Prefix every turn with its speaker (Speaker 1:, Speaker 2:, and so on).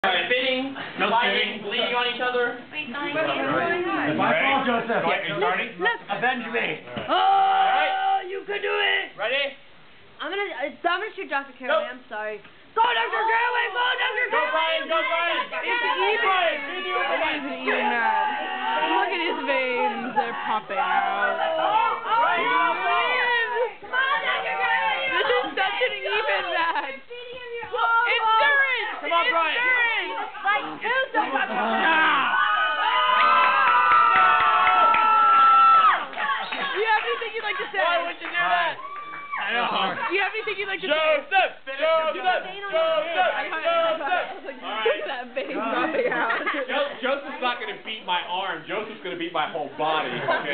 Speaker 1: Spitting, fighting, bleeding on each other.
Speaker 2: If I fall, Joseph, avenge me.
Speaker 3: Oh, you can do it.
Speaker 1: Ready?
Speaker 3: I'm gonna shoot Dr. Caraway. I'm sorry. Go, Dr. Caraway! Go, Dr.
Speaker 1: Go,
Speaker 3: Caraway!
Speaker 1: Brian! Go, Brian!
Speaker 4: It's even. It isn't even that. Look at his veins. They're popping out.
Speaker 3: Come on, Dr. Caraway!
Speaker 4: This is such an even match. Endurance!
Speaker 1: Come on, Brian!
Speaker 3: Like, who's the fucking...
Speaker 4: Do you have anything you'd like to say?
Speaker 1: Why would you do that?
Speaker 4: I know. Do you have anything you'd like to say?
Speaker 1: Joseph! Joseph! Joseph!
Speaker 4: Look at that vein popping out.
Speaker 1: Joseph's not going to beat my arm. Joseph's going to beat my whole body. Okay?